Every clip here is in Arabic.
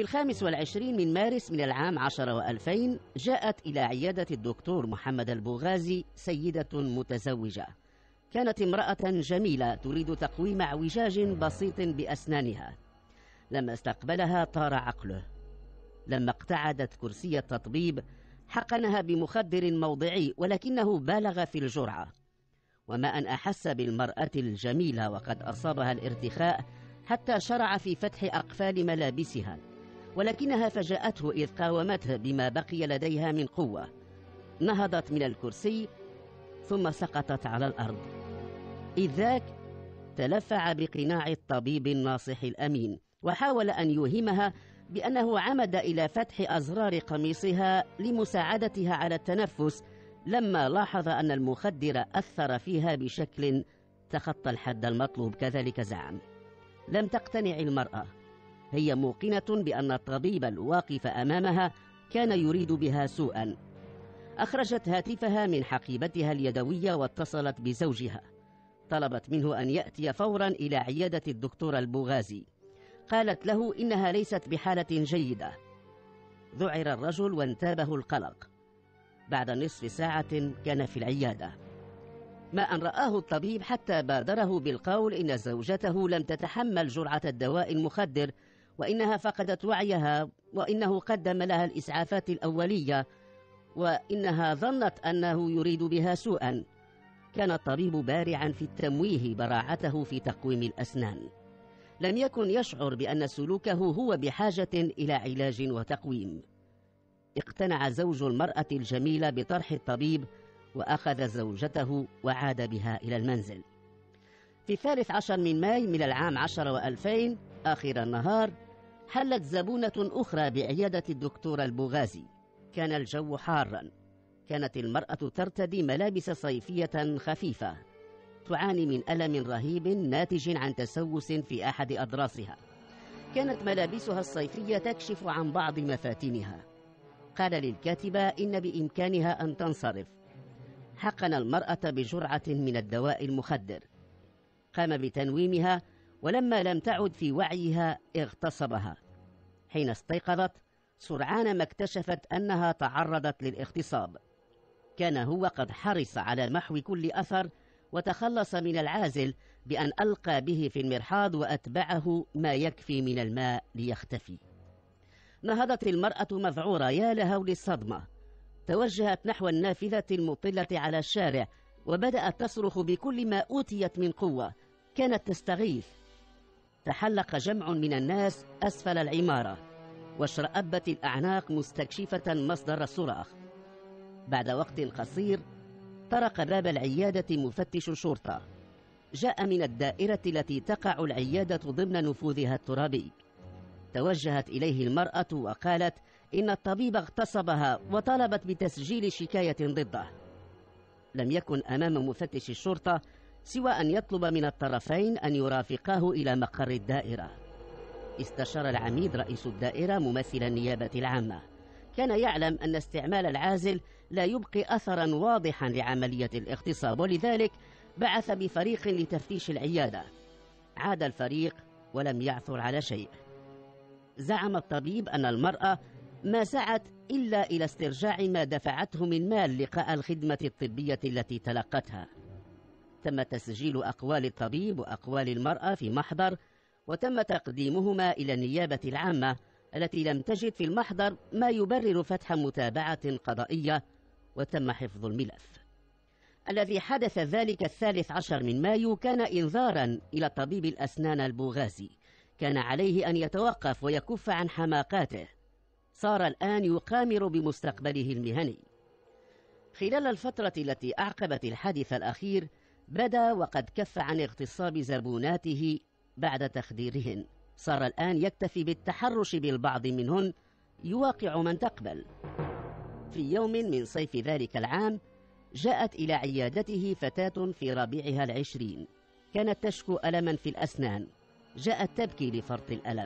في 25 من مارس من العام 10 و2000 جاءت إلى عيادة الدكتور محمد البوغازي سيدة متزوجة. كانت امرأة جميلة تريد تقويم اعوجاج بسيط بأسنانها. لما استقبلها طار عقله. لما اقتعدت كرسي التطبيب حقنها بمخدر موضعي، ولكنه بالغ في الجرعة. وما أن أحس بالمرأة الجميلة وقد أصابها الارتخاء حتى شرع في فتح أقفال ملابسها، ولكنها فجأته إذ قاومته بما بقي لديها من قوة. نهضت من الكرسي ثم سقطت على الأرض. إذ ذاك تلفع بقناع الطبيب الناصح الأمين، وحاول أن يوهمها بأنه عمد إلى فتح أزرار قميصها لمساعدتها على التنفس، لما لاحظ أن المخدر أثر فيها بشكل تخطى الحد المطلوب. كذلك زعم. لم تقتنع المرأة. هي موقنة بأن الطبيب الواقف أمامها كان يريد بها سوءا. أخرجت هاتفها من حقيبتها اليدوية واتصلت بزوجها. طلبت منه أن يأتي فورا إلى عيادة الدكتور البوغازي. قالت له إنها ليست بحالة جيدة. ذعر الرجل وانتابه القلق. بعد نصف ساعة كان في العيادة. ما أن رآه الطبيب حتى بادره بالقول إن زوجته لم تتحمل جرعة الدواء المخدر، وإنها فقدت وعيها، وإنه قدم لها الإسعافات الأولية، وإنها ظنت أنه يريد بها سوءا. كان الطبيب بارعا في التمويه براعته في تقويم الأسنان. لم يكن يشعر بأن سلوكه هو بحاجة إلى علاج وتقويم. اقتنع زوج المرأة الجميلة بطرح الطبيب، وأخذ زوجته وعاد بها إلى المنزل. في 13 من ماي من العام 10 و2000 آخر النهار حلت زبونة أخرى بعيادة الدكتور البوغازي. كان الجو حارا. كانت المرأة ترتدي ملابس صيفية خفيفة. تعاني من ألم رهيب ناتج عن تسوس في أحد أضراسها. كانت ملابسها الصيفية تكشف عن بعض مفاتنها. قال للكاتبة إن بإمكانها أن تنصرف. حقن المرأة بجرعة من الدواء المخدر. قام بتنويمها، ولما لم تعد في وعيها اغتصبها. حين استيقظت سرعان ما اكتشفت أنها تعرضت للاغتصاب. كان هو قد حرص على محو كل أثر، وتخلص من العازل بأن ألقى به في المرحاض وأتبعه ما يكفي من الماء ليختفي. نهضت المرأة مذعورة. يا لهول الصدمة. توجهت نحو النافذة المطلة على الشارع، وبدأت تصرخ بكل ما أوتيت من قوة. كانت تستغيث. تحلق جمع من الناس أسفل العمارة، واشرأبت الأعناق مستكشفة مصدر الصراخ. بعد وقت قصير طرق باب العيادة مفتش شرطة. جاء من الدائرة التي تقع العيادة ضمن نفوذها الترابي. توجهت إليه المرأة وقالت إن الطبيب اغتصبها، وطلبت بتسجيل شكاية ضده. لم يكن أمام مفتش الشرطة سوى أن يطلب من الطرفين أن يرافقاه إلى مقر الدائرة. استشار العميد رئيس الدائرة ممثل النيابة العامة. كان يعلم أن استعمال العازل لا يبقي أثرا واضحا لعملية الاغتصاب، ولذلك بعث بفريق لتفتيش العيادة. عاد الفريق ولم يعثر على شيء. زعم الطبيب أن المرأة ما سعت إلا إلى استرجاع ما دفعته من مال لقاء الخدمة الطبية التي تلقتها. تم تسجيل أقوال الطبيب وأقوال المرأة في محضر، وتم تقديمهما إلى النيابة العامة التي لم تجد في المحضر ما يبرر فتح متابعة قضائية، وتم حفظ الملف. الذي حدث ذلك 13 من مايو كان إنذارا إلى طبيب الأسنان البوغازي. كان عليه أن يتوقف ويكف عن حماقاته. صار الآن يقامر بمستقبله المهني. خلال الفترة التي أعقبت الحادث الأخير بدا وقد كف عن اغتصاب زبوناته بعد تخديرهن. صار الآن يكتفي بالتحرش بالبعض منهن، يواقع من تقبل. في يوم من صيف ذلك العام جاءت إلى عيادته فتاة في ربيعها 20. كانت تشكو ألما في الأسنان. جاءت تبكي لفرط الألم.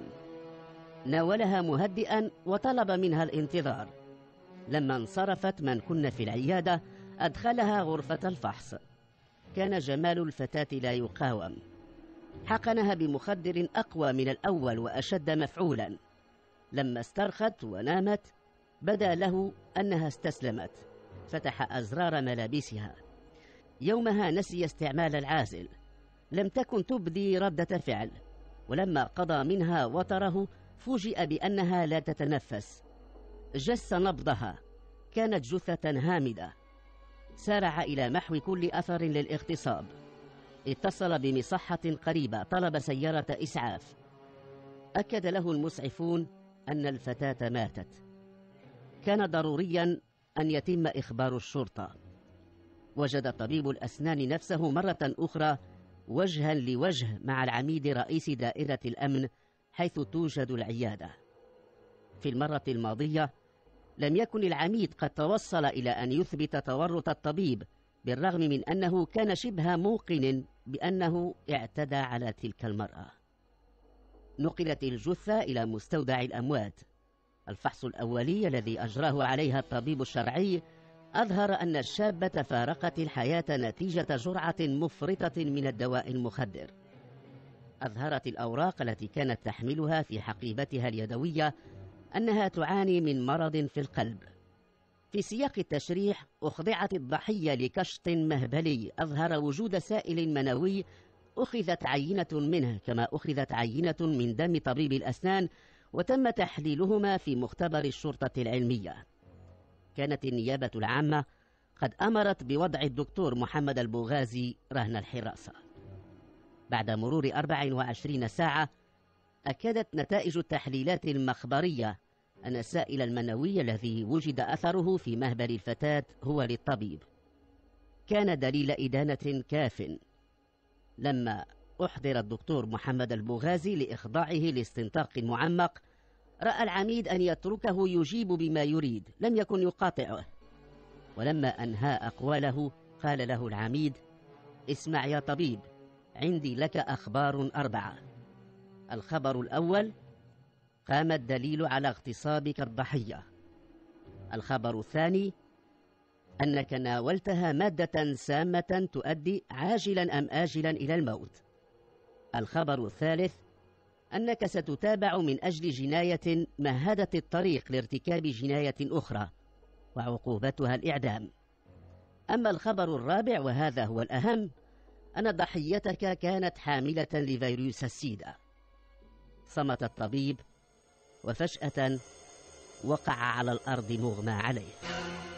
ناولها مهدئا وطلب منها الانتظار. لما انصرفت من كن في العيادة أدخلها غرفة الفحص. كان جمال الفتاة لا يقاوم. حقنها بمخدر أقوى من الأول وأشد مفعولا. لما استرخت ونامت بدا له أنها استسلمت. فتح أزرار ملابسها. يومها نسي استعمال العازل. لم تكن تبدي ردة فعل، ولما قضى منها وتره فوجئ بأنها لا تتنفس. جس نبضها، كانت جثة هامدة. سارع إلى محو كل أثر للاغتصاب. اتصل بمصحة قريبة، طلب سيارة إسعاف. أكد له المسعفون أن الفتاة ماتت. كان ضروريا أن يتم إخبار الشرطة. وجد طبيب الأسنان نفسه مرة أخرى وجها لوجه مع العميد رئيس دائرة الأمن حيث توجد العيادة. في المرة الماضية لم يكن العميد قد توصل إلى أن يثبت تورط الطبيب، بالرغم من أنه كان شبه موقن بأنه اعتدى على تلك المرأة. نقلت الجثة إلى مستودع الأموات. الفحص الأولي الذي أجراه عليها الطبيب الشرعي أظهر أن الشابة فارقت الحياة نتيجة جرعة مفرطة من الدواء المخدر. أظهرت الأوراق التي كانت تحملها في حقيبتها اليدوية أنها تعاني من مرض في القلب. في سياق التشريح أخضعت الضحية لكشط مهبلي أظهر وجود سائل منوي أخذت عينة منه، كما أخذت عينة من دم طبيب الأسنان وتم تحليلهما في مختبر الشرطة العلمية. كانت النيابة العامة قد أمرت بوضع الدكتور محمد البوغازي رهن الحراسة. بعد مرور 24 ساعة أكدت نتائج التحليلات المخبرية أن السائل المنوي الذي وجد أثره في مهبل الفتاة هو للطبيب. كان دليل إدانة كاف. لما أحضر الدكتور محمد البوغازي لإخضاعه لاستنطاق معمق، رأى العميد أن يتركه يجيب بما يريد، لم يكن يقاطعه. ولما أنهى أقواله قال له العميد: اسمع يا طبيب، عندي لك أخبار 4. الخبر الأول: قام الدليل على اغتصابك الضحية. الخبر الثاني: أنك ناولتها مادة سامة تؤدي عاجلا أم آجلا إلى الموت. الخبر الثالث: أنك ستتابع من أجل جناية مهدت الطريق لارتكاب جناية أخرى وعقوبتها الإعدام. أما الخبر الرابع وهذا هو الأهم، أن ضحيتك كانت حاملة لفيروس السيدا. صمت الطبيب وفجأة وقع على الأرض مغمى عليه.